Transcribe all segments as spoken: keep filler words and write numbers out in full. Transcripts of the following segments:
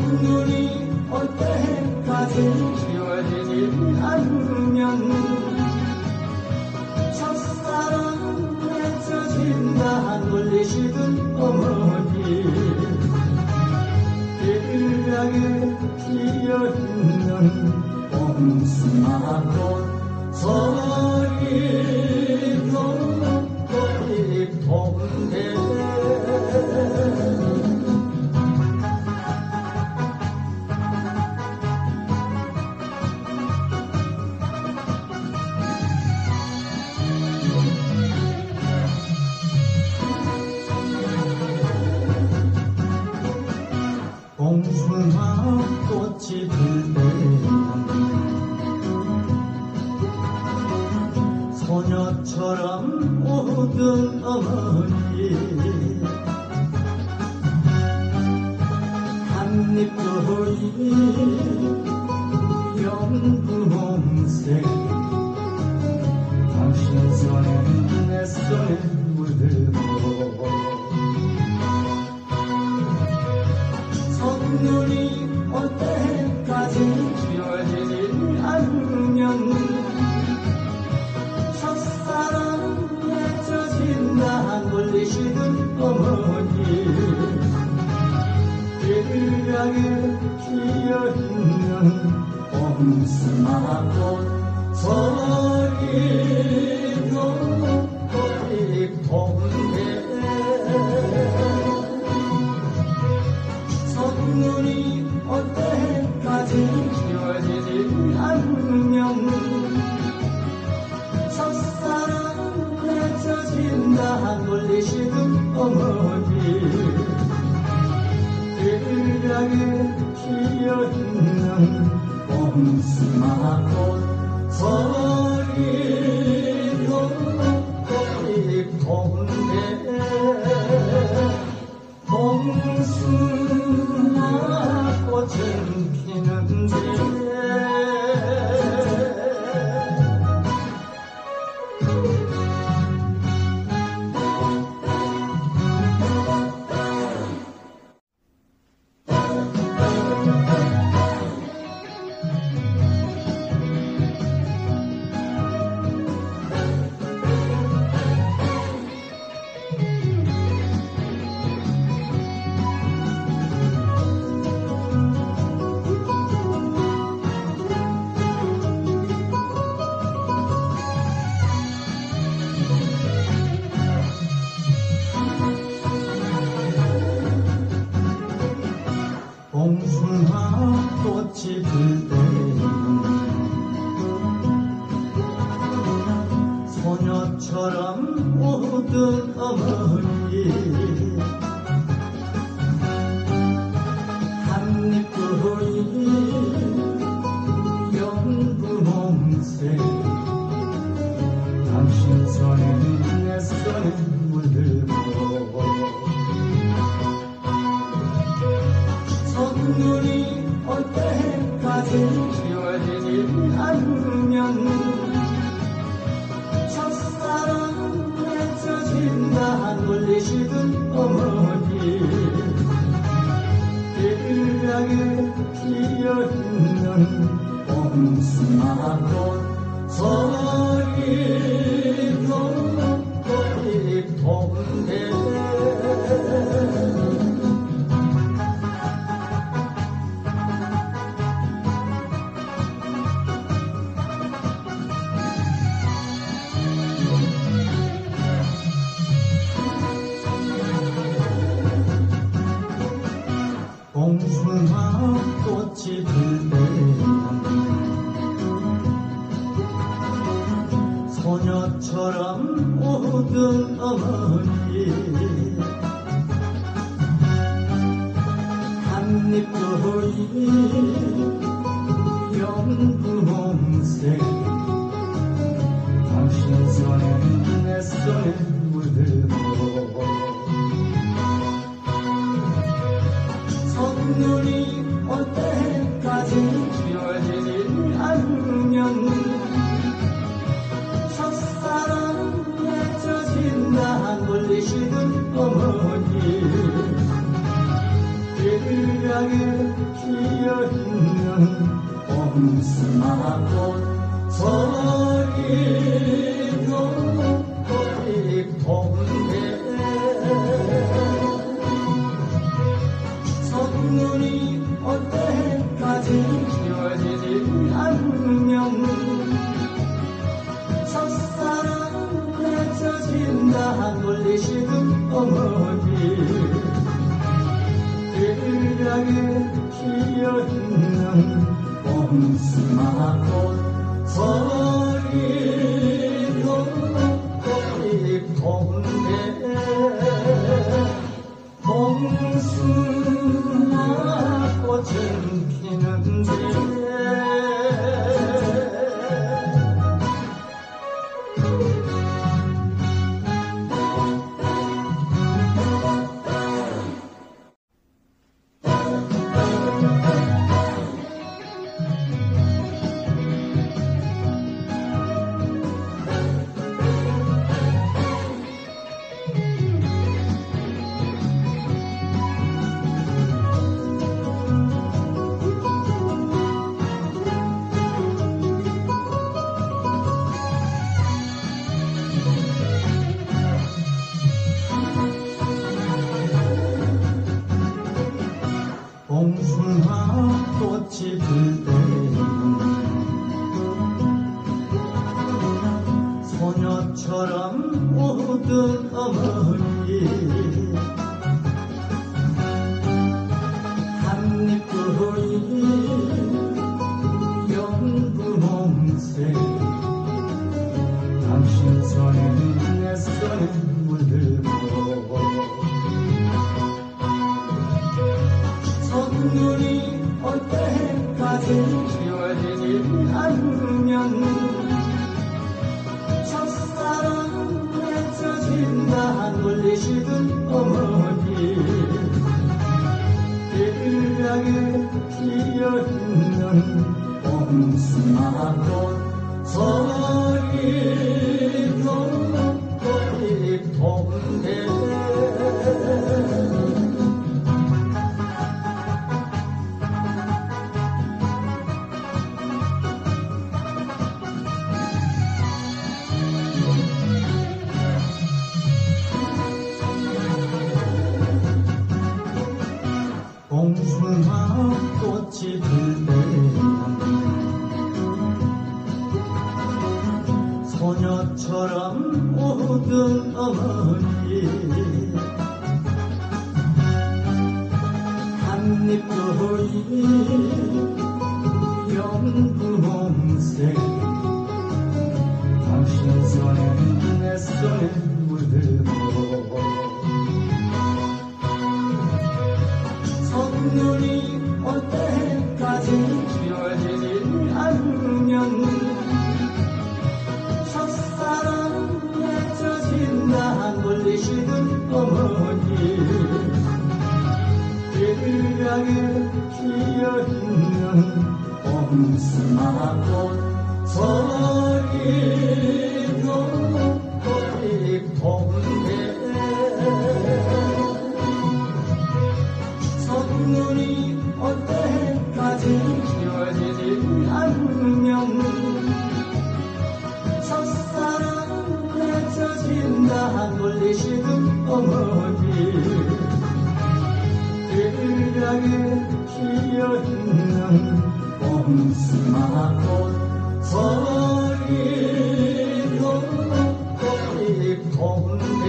첫눈이 올 때까지 지워지지 않으면 첫사랑 맺혀진다 놀리시던 어머니 길하게 피어있는 봄수마꽃 소리도 꽃이 통해 봉숭아꽃이 필 때면 소녀처럼 오던 어머니 한입거리 연분홍색 당신 손에 내 손에 물들고 첫눈이 올 때까지 지워지지 않으면 첫사랑 맺혀진다 놀리시던 어머니 길하게 피어있는 봄수마꽃 소리도 꽃이 통해 첫눈이 올 때까지 지워지지 않으면 첫사랑 맺혀진다 놀리시던 어머니 길하게 피어있는 봄수마꽃 소리도 꽃이 통해 봉숭아꽃은 피는데 봉숭아꽃이 필 때면 소녀처럼 오던 어머니 한입거리 연분홍색 당신 손에 내 손에 물들고 첫눈이 올 때까지 지워지지 않으면 첫사랑 맺혀진다 놀리시던 어머니 길하게 피어있는 봄수마꽃 소리도 꽃이 통해 봉숭아꽃이 필 때면 소녀처럼 오던 어머니 한입거리 연분홍색 당신 손에 내 손에 물들고 첫눈이 올 때까지 지워지지 않으면 첫사랑 맺혀진다 놀리시던 어머니 길가에 피어있는 봄수마꽃 소리도 꽃잎 선물이 올 때까지 지워지지 않으면 첫사랑 맺혀진다 놀리시던 어머니 길가에 피어있는 봄수마꽃 소리도 꽃잎 봄에 봉숭아꽃은 피는데 봉숭아꽃이 필 때는 소녀처럼 웃던 어머니 한입 그이 연분홍색 당신 손에 내 손에 물들고 선물이 올 때까지 지워지지 않으면 첫사랑 맺혀진다 놀리시던 어머니 길가에 피어있는 봄수마꽃 소리도 꽃잎 봄에 봉숭아꽃이 필 때는 소녀처럼 웃던 어머니 한입 그이 연분홍색 당신 손에 내 손에 물들고 선물이 올 때까지 지워지지 않으면 첫사랑 맺혀진다 놀리시던 어머니 길가에 피어있는 봄수마꽃 소리도 꽃잎 봄에 선물이 올 때까지 지워지지 않으면 첫사랑 맺혀진다 놀리시던 어머니 길가에 피어있는 봄수마꽃 소리도 꽃잎 봄에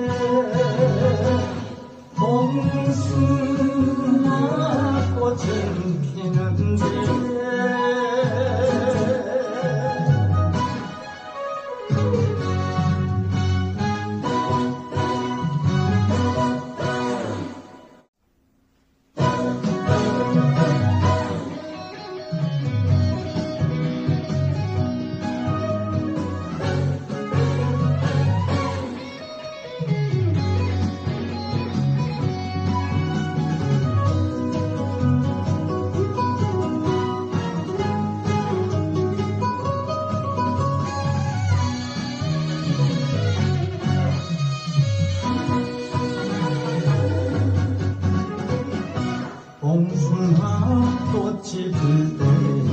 봉숭아꽃은 피는데 봉숭아 꽃이 필 때에는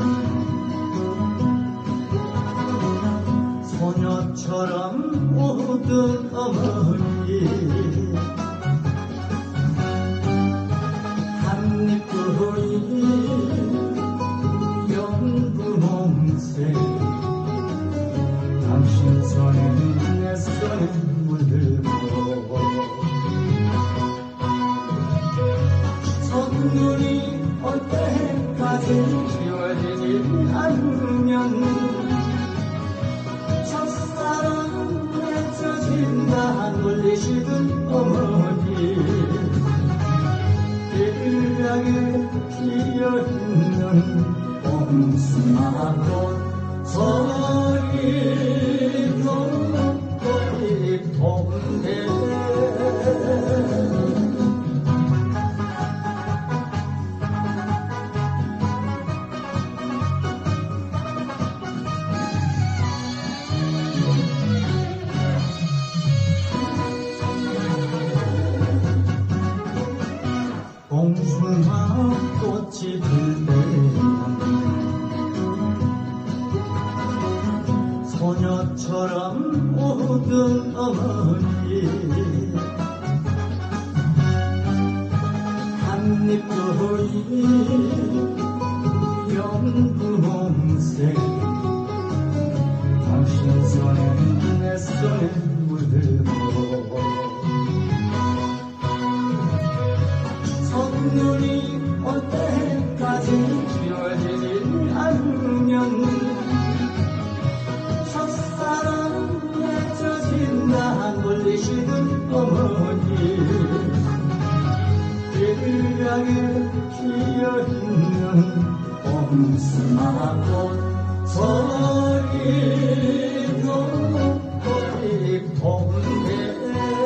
소녀처럼 웃던 어머니 한입구이 연분홍색 당신 손에 내 손에 물들고 첫눈이 올 때까지 지워지지 않으면 첫사랑 맺혀진다 놀리시던 어머니 길가에 피어있는 봉숭아꽃 소리도 꽃이 봄에 봉숭아 꽃이 필 때에는 소녀처럼 웃던 어머니 한입구이 연분홍색 당신 손에 내 손에 물들고 첫눈이 올 때까지 지워지지 않으면 첫사랑 맺혀진다 놀리시던 어머니 길가에 피어있는 봉숭아꽃 소리도 꽃이 봄에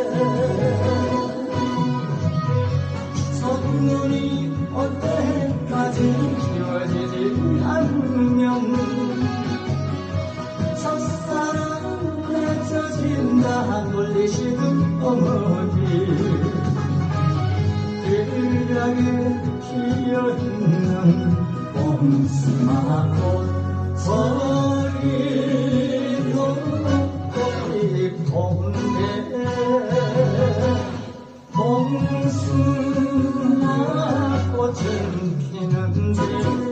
첫눈이 올 때까지 지워지지 않으면 첫사랑 맺혀진다 놀리시던 어머니 길가에 피어있는 봉숭아꽃 소리도 꽃이 봄에 봉숭아 꽃은 피는데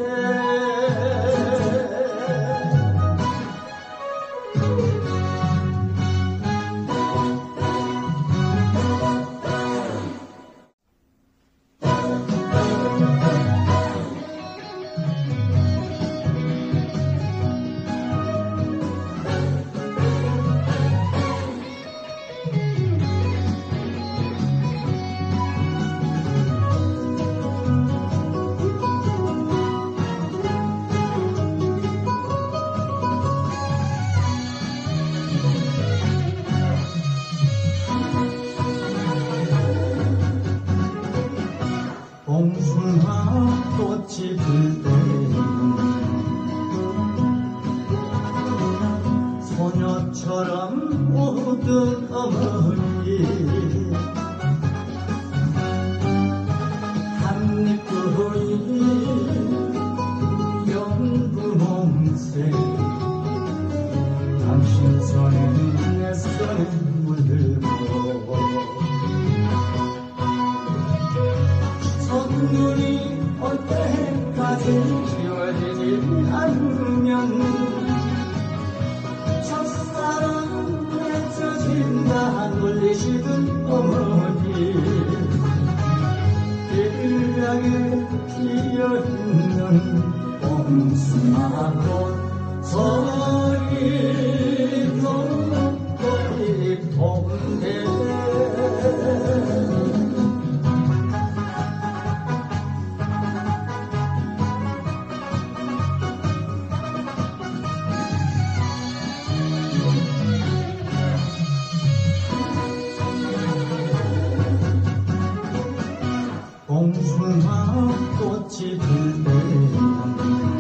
봉숭아 꽃이 필 때에는 소녀처럼 웃던 어머니 한입구이 연분홍색 당신 손에 내 손에 물들고 첫눈이 올 때까지 지워지지 않으면 첫사랑 맺혀진다 놀리시던 어머니 길가에 피어있는 봉숭아꽃 소리도 꽃이 봄에 봉숭아 꽃이 필 때에는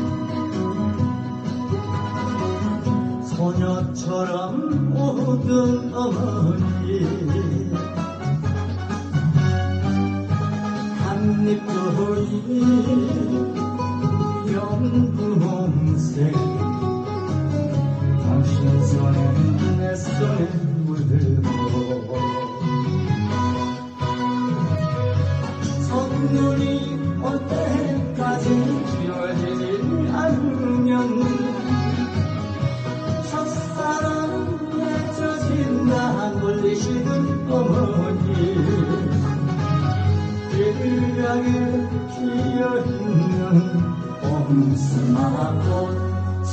소녀처럼 웃던 어머니 한입 너희 연분홍색 당신 손에 내 손에 물들고 첫눈이 올 때까지 지워지지 않으면 첫사랑에 젖은다 놀리시는 어머니 길가에 피어있는 봄수마꽃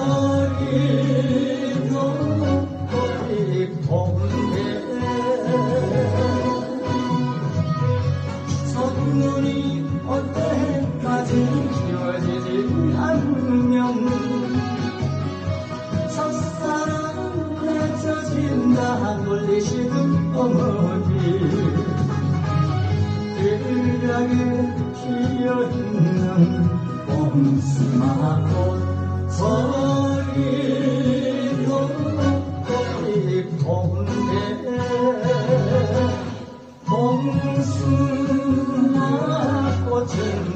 저리도 꽃이 봄에 첫눈이 올 때까지 지워지지 않으면 첫사랑에 젖은다 놀리시는 어머니 길가에 피어있는 봄수마꽃 저리도 꽃이 봄에 봄수마꽃은